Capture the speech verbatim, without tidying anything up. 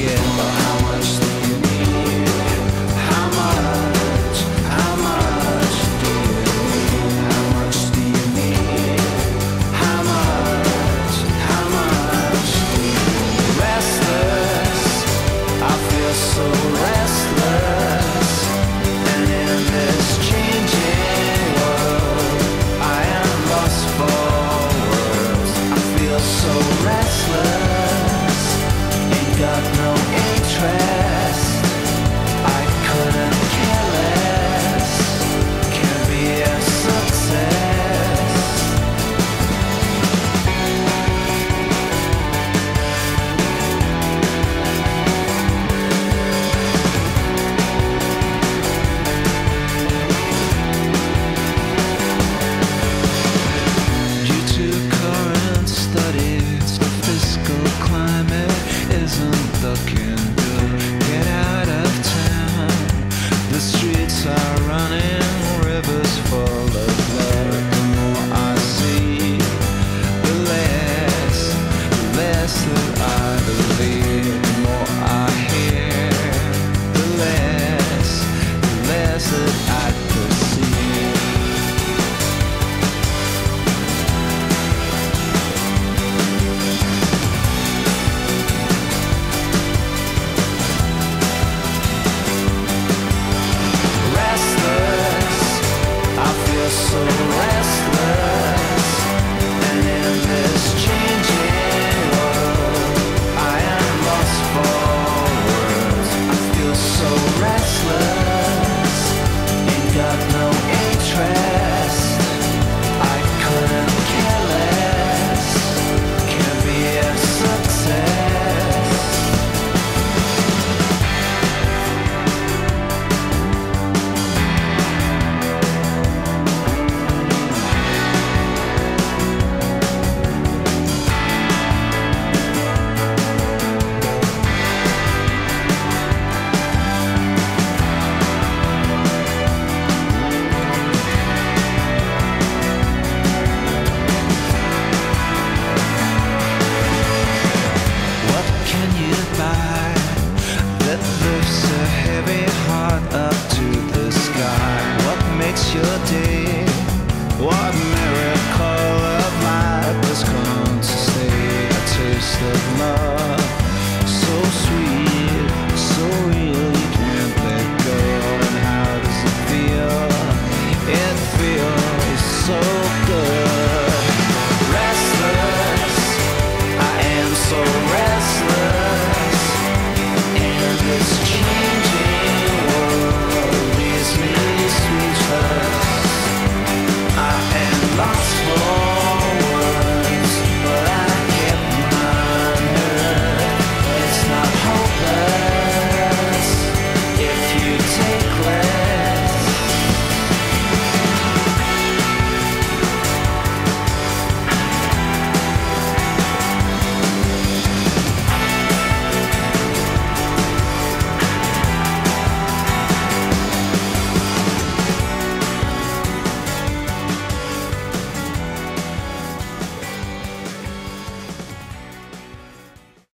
get? Or how much do you need? How much? How much do you need? How much do you need? How much? How much do you need? Restless, I feel so restless. And in this changing world, I am lost for words. I feel so restless, ain't got no interest. I couldn't care less, can be a success. Due to current studies, the fiscal climate isn't looking